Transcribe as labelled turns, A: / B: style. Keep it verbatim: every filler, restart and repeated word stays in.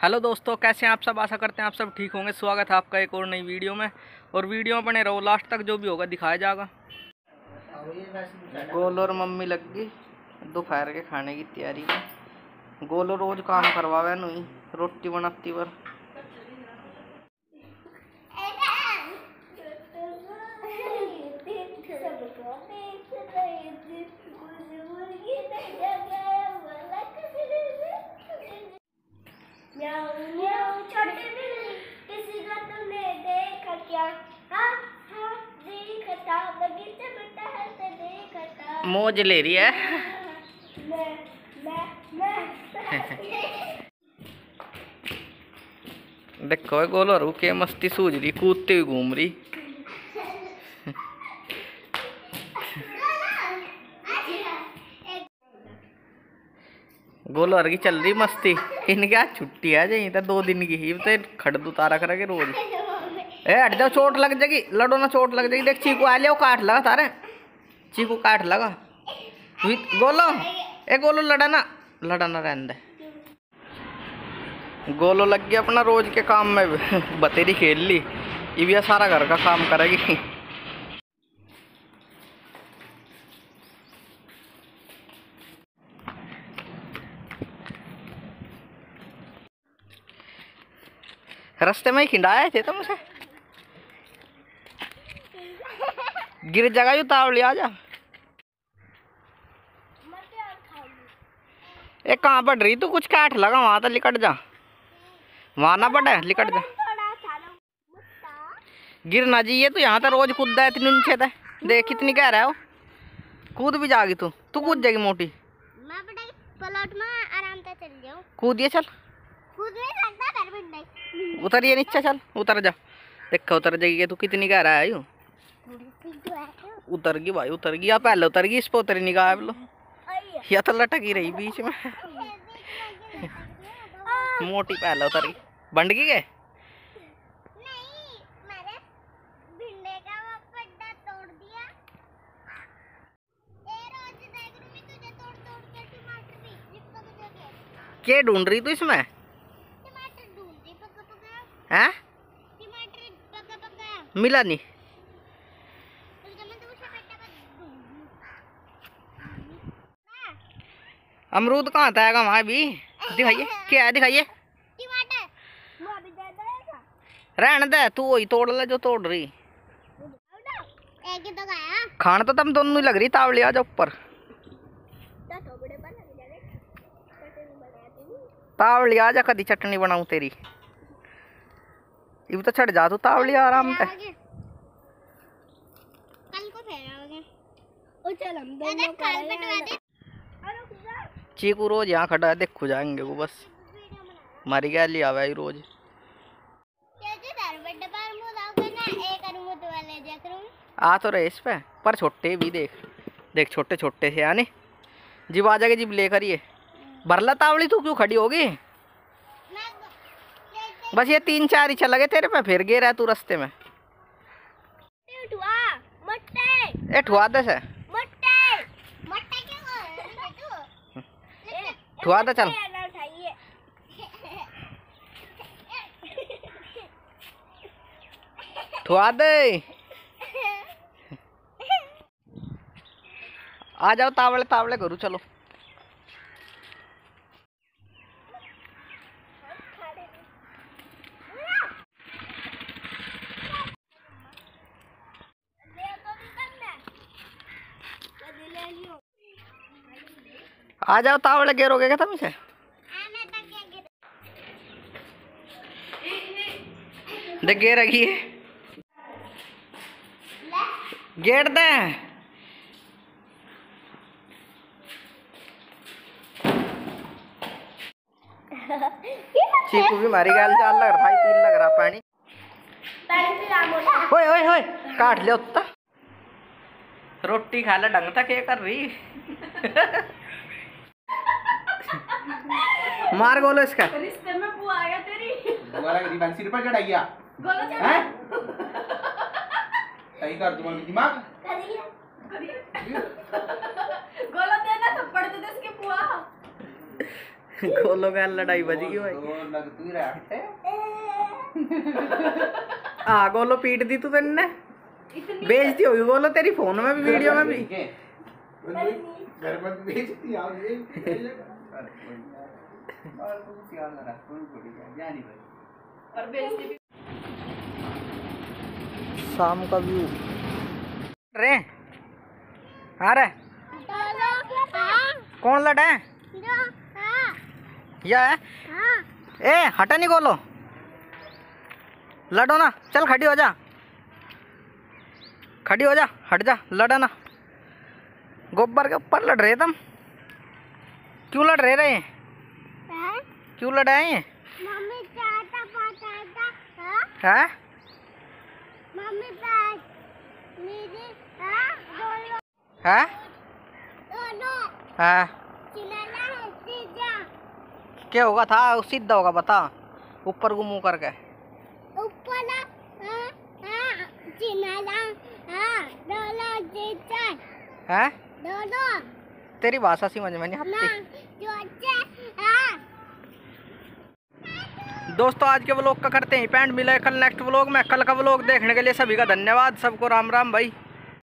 A: Hello दोस्तों, कैसे हैं आप सब। आशा करते हैं आप सब ठीक होंगे। स्वागत है आपका एक और नई वीडियो में। और वीडियो में बने रहो लास्ट तक, जो भी होगा दिखाया जाएगा। गोलो और मम्मी लग गई दोपहर के खाने की तैयारी में। गोलो रोज काम करवावे नहीं, रोटी बनाती पर
B: किसी का तुमने देखा क्या? हाँ हाँ देखता, बगीचे में टहलते देखता।
A: मौज ले रही है।
B: मैं मैं मैं
A: देखो गोलो रू के मस्ती सूझ रही, कूदते हुए घूम रही। गोलो की चल रही मस्ती। इनके आज छुट्टी है यही तो दो दिन की ही तो खड़ उतारा करेंगे रोज। ए हट जाओ, चोट लग जाएगी, लड़ो ना, चोट लग जाएगी। देख चीकू आ लिया, काट लगा तारे, चीकू काट लगा। गोलो ए गोलो लड़ा ना, लड़ा ना रहने दे। गोलो लग गया अपना रोज के काम में, बतेरी खेल ली। ये भी सारा घर का काम करेगी। रास्ते में ही खिंडाए थे तुमसे, गिर जगह यू तावली आ जा। ए कहाँ पड़ रही तू? कुछ काट लगा वहां तो लिकट जा, वहां ना पड़े लिकट जा। गिर ना जी, ये तू यहाँ तो रोज कूद है इतनी नीचे थे। देख कितनी कह रहा है वो, कूद भी जाएगी तू तू कूद जाएगी मोटी।
B: मैं पलट में आराम से चल जाऊं।
A: कूदिए चल,
B: कूद नहीं सकता पैर में नहीं।
A: उतरिए नीचे, चल उतर जा। देखा उतर जाएगी, तू कितनी कह रहा है यू। उतर गई भाई, उतर गई। या पहले उतर गई, इस पे उतरी निगाह लो, या तो लटकी रही बीच में। मोटी पहले उतर गई, बंड गई है। क्या ढूंढ रही तू इसमें?
B: टमाटर ढूंढ रही, पका पका
A: हैं?
B: टमाटर पका पका
A: मिला नहीं। अमरूद कहाँ था वहाँ भी? दिखाइए क्या है, दिखाइए।
B: टमाटर वो अभी दे देगा।
A: रहने दे, तू वही तोड़ ले जो तोड़ रही।
B: एक ही तो खाया।
A: खाना तो तुम दोनों ही लग रही। तावली आ जाओ ऊपर। तावली आ जा, कदी चटनी बनाऊं तेरी। ये तो चढ़ जा तू तावली आराम से।
B: कल को फिर आओगे। ओ चल हम दोनों काल बटवा दे।
A: चीकू रोज यहाँ खड़ा है, देखो जाएंगे वो बस मारी गया लिया हुआ रोज। आ तो रहे इस पे, पर छोटे भी देख देख, छोटे छोटे से आने। जिब आ जाएगी, जिब लेकर ये भरला तावली। तू क्यों खड़ी होगी? बस ये तीन चार ही चला गए तेरे पे, फिर गे रहा तू रास्ते में। ए ठुआ दे से, ठुआ दे चल। ठुआ दे, आ जाओ तावले तावले करूँ। चलो आ जाओ तावले, गेरोगे क्या तुम इसे? देख गेर रखी है, गेट दे। चीकू भी मारी गाल चाल लग रहा, पील लग रहा पानी। ओए ओए ओए काट ले उत्ता। रोटी खा ले ढंग तक, ये कर रही। मार गोलो इसका।
C: रिश्ते में बुआ आ गया तेरी।
D: बुआ लगी बंसी पर चढ़ाइया।
C: गोलो चढ़ा।
D: हैं? सही कर तुम्हारा दिमाग।
C: गोलो देना थप्पड़ दे दे इसके बुआ।
A: गोलो का लड़ाई बज गई भाई।
D: तो लग तू ही रहा है।
A: हाँ गोलो पीट दी तू तेने, बेइज्जती होगी गोलो तेरी फोन में भी वीडियो में भी।
D: घर पर बेइज्जती आ गई। और तू क्या कर रहा है? कोई कोई क्या नहीं भाई।
C: और बेइज्जती भी।
A: शाम का व्यू रे आ रहा है। कौन लड़ा है? यह है। ए हटा नहीं गोलो, लड़ो ना, चल खड़ी हो जा, खड़ी हो जा, हट जा, लड़ा ना। गोबर के ऊपर लड़ रहे तुम, क्यों लड़ रहे रहे क्यों लड़ाए ये?
B: मम्मी चाटा पाटा
A: है
B: मम्मी बैठ मेरी हाँ दोनों
A: है
B: दोनों
A: है
B: चिल्लाना है सीधा
A: क्या होगा था? सीधा होगा बता, ऊपर को मुंह करके
B: ऊपर ना हाँ हाँ चिल्लाना हाँ दोनों सीधा
A: है।
B: दोनों
A: तेरी भाषा समझ में नहीं
B: ना
A: आती।
B: जो अच्छे हाँ।
A: दोस्तों आज के व्लॉग का करते हैं पेंट, मिला है कल नेक्स्ट व्लॉग में। कल का व्लॉग देखने के लिए सभी का धन्यवाद, सबको राम राम भाई।